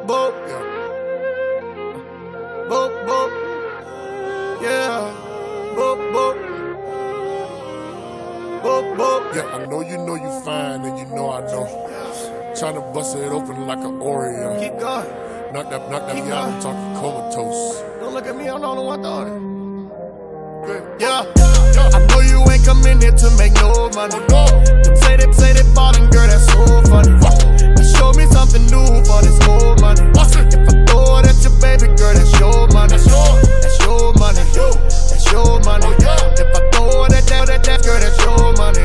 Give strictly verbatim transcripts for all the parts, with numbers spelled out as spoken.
boop. Yeah. Boop, boop. Yeah. Boop, boop. Boop, boop. Yeah, I know you know you fine, and you know I know. Tryna bust it open like an Oreo. Keep going. Knock that, knock that, Keep yeah, I'm going. talking comatose. Don't look at me, I'm the only one throwing it. Good. Yeah, I know you ain't coming here to make no money. Them say they say they ballin', girl, that's so funny. You show me something new for this old money. If I throw it at your baby girl, that's your money. That's your money. That's your money. If I throw it at that, that, that girl, that's your money.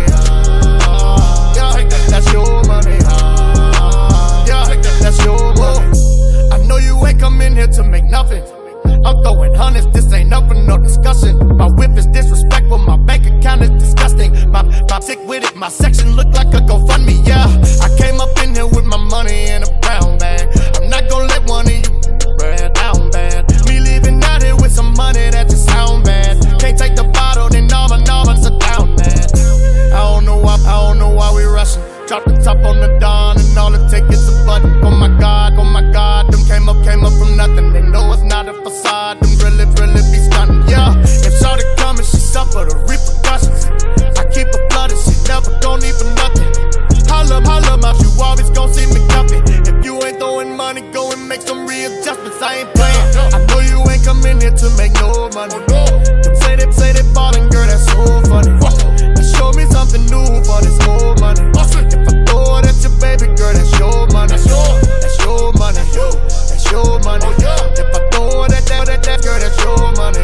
Yeah, that's your money. Yeah, that's your money. I know you ain't coming here to make nothing. I'm throwing hundreds, this ain't up for no discussion. My whip is disrespectful, my bank account is disgusting. My, my sick with it, my section look like a GoFundMe, yeah. I came up in here with my money in a brown bag. I'm not gonna let one of you bread down bad. Me leaving out here with some money that just sound bad. Can't take the bottle, then all my numbers are down bad. I don't know why, I don't know why we rushing. Drop the top on the dawn and all it take is a button. Oh my God, oh my God, them came up, came up from nothing. They know it's not a facade, them really, really be stunning. Yeah, if shorty coming, she suffer the repercussions. I keep her flooded, she never gon' need for nothing. Holla, holla, mouth, you always gon' see me coming. If you ain't throwing money, go and make some readjustments. I ain't playing. I know you ain't coming here to make no money. Them say they, say they ballin', girl, that's so funny. You show me something new for this old money. If I throw it at your baby girl, that's your money. That's your money. That's your money. If I throw it at that, that, that girl, that's your money.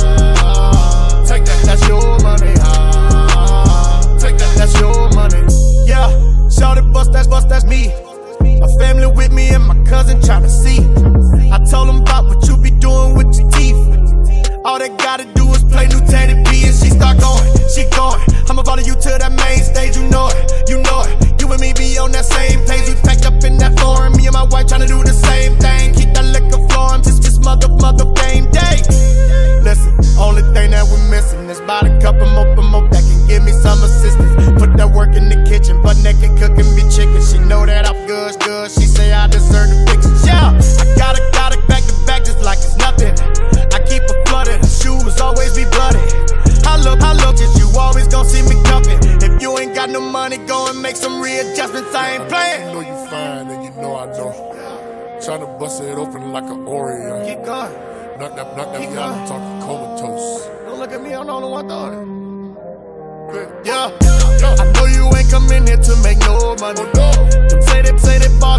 Take that. That's your money. Take that. That's your money. Yeah, shout it, bust that's bust that's me. My family with me and my cousin tryna see. I told them about what you be doing with your teeth. All they gotta do is play new Teddy B and she start going, she going. I'ma follow you to that main stage, you know it, you know it. You and me be on that same page. We packed up in that foreign, me and my wife tryna do the same thing. Keep that liquor flowing, just this mother, mother game day. Listen, only thing that we're missing is about a couple more, more that can give me some assistance. Put that work in the kitchen, but naked cooking me chicken. She know that I'm good, good. She say I deserve the pictures. Yeah, I gotta, gotta back to back just like it's nothing. I keep her flooded, her shoes always be bloody. I look, I look at you, always gon' see me coming. If you ain't got no money, go and make some readjustments. I ain't playing. You know you fine, and you know I know. Tryna bust it open like an Oreo. Keep going. Knock that, knock that, Keep yeah, I'm going. talking comatose. Don't look at me, I'm the only one throwing it. Good. Yeah, I know you ain't coming here to make no money. Them say they, say they ball